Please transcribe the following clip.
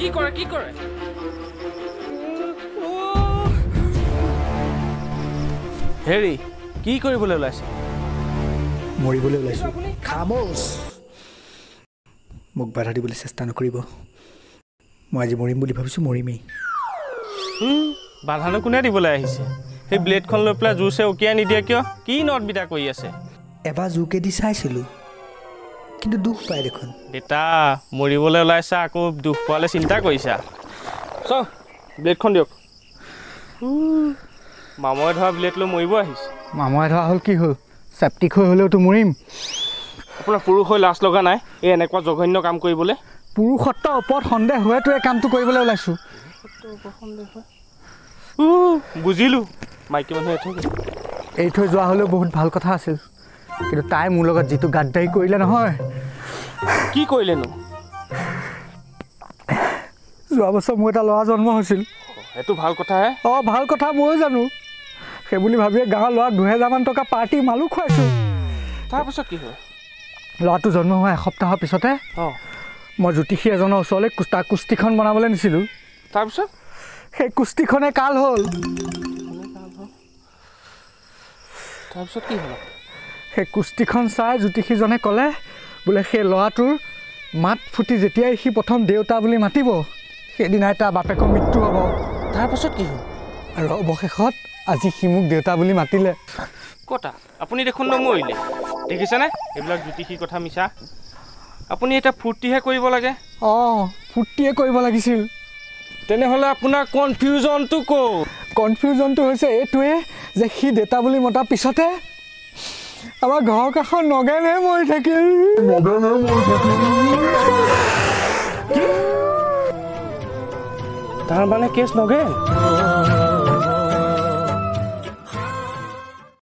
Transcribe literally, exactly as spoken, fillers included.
কি কৰে কি কৰে হেৰি কি কৰিবলৈ ওলাইছে মৰিবলৈ ওলাইছো খামোছ মোক বাধা দিবলৈ চেষ্টা নকৰিব মই আজি মৰিম বুলি ভাবিছো মৰিমেই বাধানো কোনে দিবলৈ আহিছে সেই ব্লেডখন লৈ পেলাই জুইছে উকিয়াই নিদিয়ে কিয় কি নট বিটা কৰি আছে এবাৰ জুকে দি চাইছিলো কিন্তু দুখ পাই দেখোন বেটা মৰিবলৈ ওলাইছা আকৌ দুখ পোৱালে চিন্তা কৰিছা চ ব্লেডখন দিয়ক মাময়ে ধৰা ব্লেড লৈ মৰিব আহিছে মাময়ে ধৰা হ'ল কি হ'ল চেপ্টিক হৈ হ'লেওতো মৰিম আপোনাৰ পুৰুষ হৈ লাজ লগা নাই এই এনেকুৱা জঘন্য কাম কৰিবলৈ পুৰুষত্বৰ ওপৰত সন্দেহ হয়তো এই কামটো কৰিবলৈ ওলাইছো বুজিলোঁ মাইকী মানুহ এৰি থৈ এৰি থৈ যোৱা হ'লেও বহুত ভাল কথা আছিল কিন্তু তাই মোৰ লগত যিটো গাদ্দাৰী কৰিলে নহয় কি কৰিলেনো যোৱা বছৰ মোৰ এটা ল'ৰা জন্ম হৈছিল সেইটো ভাল কথাহে অঁ ভাল কথা ময়ো জানো সেইবুলি ভাবিয়ে গাঁৱৰ ল'ৰাক দুহেজাৰমান টকা পাৰ্টি মালো খুৱাইছোঁ তাৰপিছত কি হয় ল'ৰাটো জন্ম হোৱা এসপ্তাহৰ পিছতে অঁ মই জ্যোতিষী এজনৰ ওচৰলৈ তাৰ কুস্তিখন বনাবলৈ নিছিলোঁ তাৰপিছত সেই কুস্তিখনে কাল হ'ল তাৰপিছত কি হ'ল সেই কুস্তিখন চাই জ্যোতিষীজনে ক'লে বোলে সেই ল'ৰাটোৰ মাত ফুটি যেতিয়াই সি প্ৰথম দেউতা বুলি মাতিব সেইদিনাই তাৰ বাপেকৰ মৃত্যু হ'ব তাৰপাছত কি হ'ল আৰু অৱশেষত আজি সি মোক দেউতা বুলি মাতিলে কতা আপুনি দেখোন নমৰিলে দেখিছেনে এইবিলাক জ্যোতিষীৰ কথা মিছা আপুনি এটা ফূৰ্তিহে কৰিব লাগে অঁ ফূৰ্তিয়ে কৰিব লাগিছিল তেনেহ'লে আপোনাৰ কনফিউজনটো ক'ত কনফিউজনটো হৈছে এইটোৱে যে সি দেউতা বুলি মতাৰ পিছতে আমাৰ ঘৰৰ কাষৰ নগেনহে মৰি থাকিল তাৰ মানে কেছ নগেন